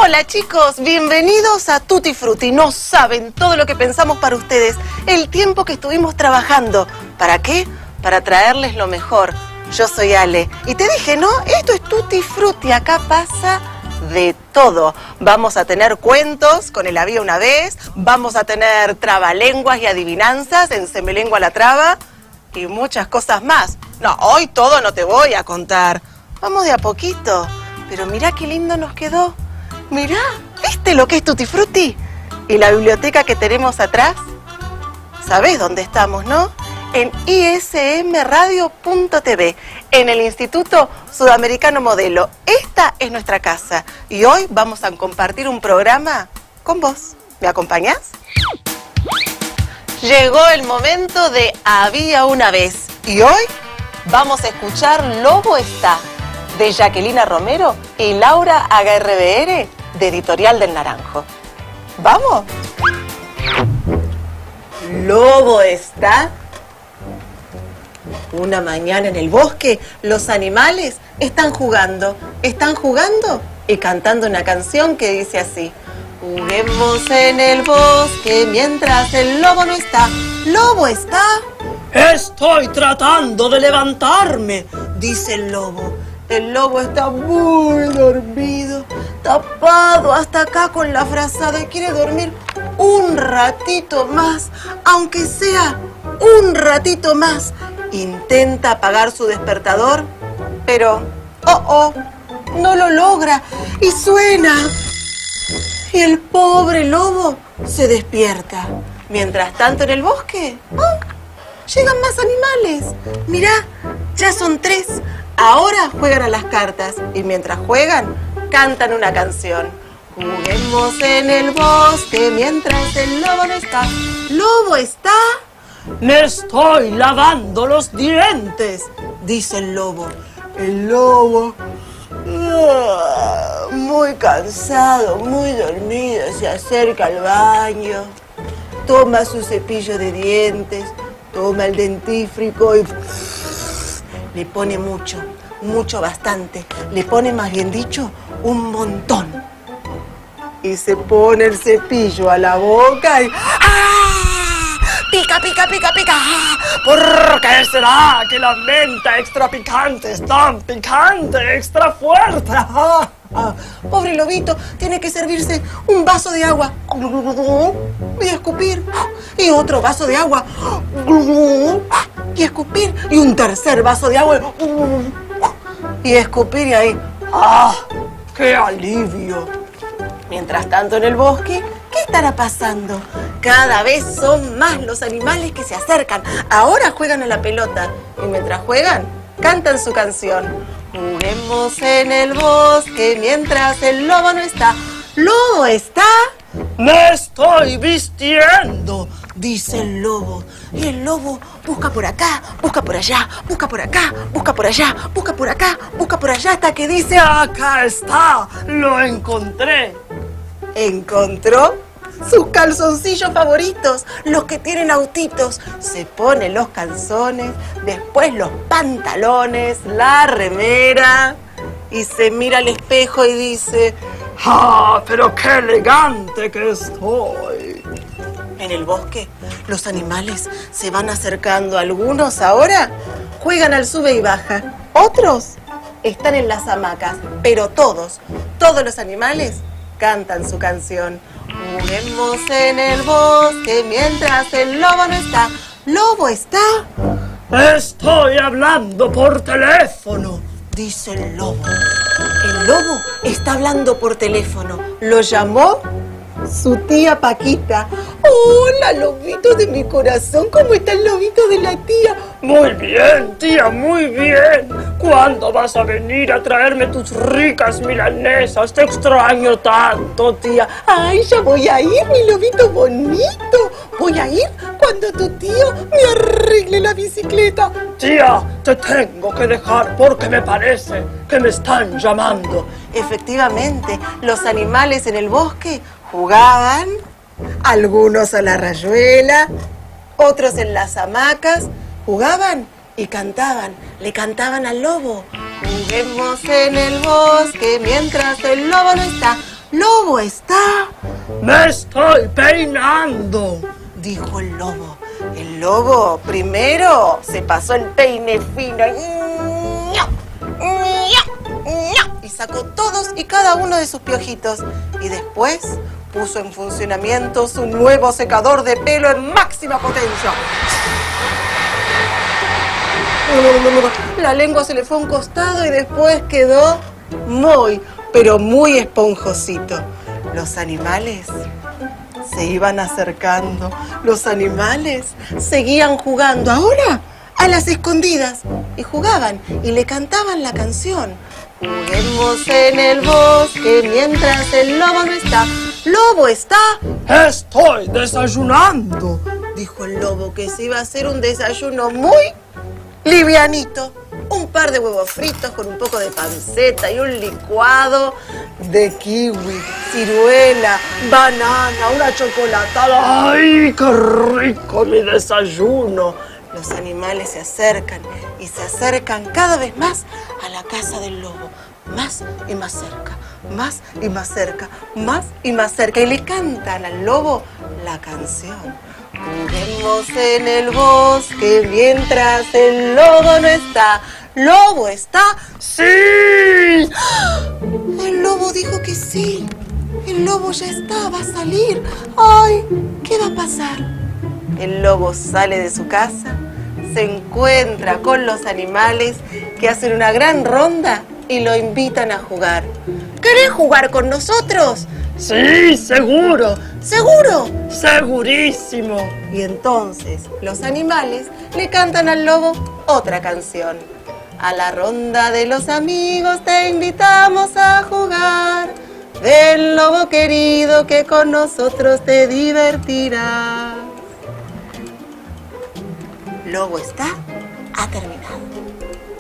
Hola chicos, bienvenidos a Tutti Frutti. No saben todo lo que pensamos para ustedes, el tiempo que estuvimos trabajando. ¿Para qué? Para traerles lo mejor. Yo soy Ale y te dije, ¿no? Esto es Tutti Frutti, acá pasa de todo. Vamos a tener cuentos con el había una vez, vamos a tener trabalenguas y adivinanzas en Se me lengua la traba y muchas cosas más. No, hoy todo no te voy a contar. Vamos de a poquito. Pero mirá qué lindo nos quedó. Mirá, ¿viste lo que es Tutti Frutti? ¿Y la biblioteca que tenemos atrás? ¿Sabés dónde estamos, no? En ismradio.tv, en el Instituto Sudamericano Modelo. Esta es nuestra casa y hoy vamos a compartir un programa con vos. ¿Me acompañás? Llegó el momento de Había una vez y hoy vamos a escuchar Lobo está, de Jacquelina Romero y Laura HRBR, de Editorial del Naranjo. ¿Vamos? Lobo está. Una mañana en el bosque, los animales están jugando y cantando una canción que dice así: juguemos en el bosque mientras el lobo no está. ¿Lobo está? Estoy tratando de levantarme, dice el lobo. El lobo está muy dormido, tapado hasta acá con la frazada y quiere dormir un ratito más, aunque sea un ratito más. Intenta apagar su despertador, pero no lo logra y suena. Y el pobre lobo se despierta. Mientras tanto en el bosque, llegan más animales. Mirá, ya son 3. Ahora juegan a las cartas y mientras juegan, cantan una canción. Juguemos en el bosque mientras el lobo no está. ¿Lobo está? Me estoy lavando los dientes, dice el lobo. El lobo, muy cansado, muy dormido, se acerca al baño, toma su cepillo de dientes, toma el dentífrico y le pone mucho, bastante. Le pone, más bien dicho, un montón. Y se pone el cepillo a la boca y pica, pica, pica, pica. ¿Por qué será que la menta extra picante es tan picante, extra fuerte? Pobre lobito, tiene que servirse un vaso de agua y escupir, y otro vaso de agua y escupir, y un tercer vaso de agua y escupir, y ahí ¡qué alivio! Mientras tanto en el bosque, ¿qué estará pasando? Cada vez son más los animales que se acercan. Ahora juegan a la pelota y mientras juegan, cantan su canción. Juguemos en el bosque mientras el lobo no está. ¿Lobo está? ¡Me estoy vistiendo!, dice el lobo. Y el lobo busca por acá, busca por allá, busca por acá, busca por allá, busca por acá, busca por allá, hasta que dice: ¡acá está! ¡Lo encontré! ¿Encontró? Sus calzoncillos favoritos, los que tienen autitos. Se pone los calzones, después los pantalones, la remera y se mira al espejo y dice: pero qué elegante que estoy! En el bosque, los animales se van acercando. Algunos ahora juegan al sube y baja. Otros están en las hamacas. Pero todos los animales cantan su canción. Juguemos en el bosque mientras el lobo no está. ¿Lobo está? Estoy hablando por teléfono, dice el lobo. El lobo está hablando por teléfono. Lo llamó su tía Paquita. Hola, lobito de mi corazón, ¿cómo está el lobito de la tía? Muy bien, tía, muy bien. ¿Cuándo vas a venir a traerme tus ricas milanesas? Te extraño tanto, tía. Ay, ya voy a ir, mi lobito bonito. Voy a ir cuando tu tío me arregle la bicicleta. Tía, te tengo que dejar porque me parece que me están llamando. Efectivamente, los animales en el bosque jugaban, algunos a la rayuela, otros en las hamacas, jugaban y cantaban, le cantaban al lobo. Juguemos en el bosque mientras el lobo no está. Lobo está... ¡Me estoy peinando! dijo el lobo. El lobo primero se pasó el peine fino y sacó todos y cada uno de sus piojitos. Y después puso en funcionamiento su nuevo secador de pelo en máxima potencia. La lengua se le fue a un costado y después quedó muy, pero muy esponjosito. Los animales se iban acercando. Los animales seguían jugando. Ahora a las escondidas. Y jugaban y le cantaban la canción. Juguemos en el bosque mientras el lobo no está. ¡Lobo está! ¡Estoy desayunando! Dijo el lobo que se iba a hacer un desayuno muy livianito. Un par de huevos fritos con un poco de panceta y un licuado de kiwi, ciruela, banana, una chocolatada. ¡Ay, qué rico mi desayuno! Los animales se acercan y se acercan cada vez más a la casa del lobo. Más y más cerca, más y más cerca, más y más cerca. Y le cantan al lobo la canción. Juguemos en el bosque mientras el lobo no está. ¿Lobo está? ¡Sí! El lobo dijo que sí. El lobo ya está, va a salir. ¡Ay! ¿Qué va a pasar? El lobo sale de su casa, se encuentra con los animales que hacen una gran ronda y lo invitan a jugar. ¿Querés jugar con nosotros? ¡Sí, seguro! ¿Seguro? ¡Segurísimo! Y entonces los animales le cantan al lobo otra canción. A la ronda de los amigos te invitamos a jugar. Ven, lobo querido, que con nosotros te divertirás. Lobo está, ha terminado.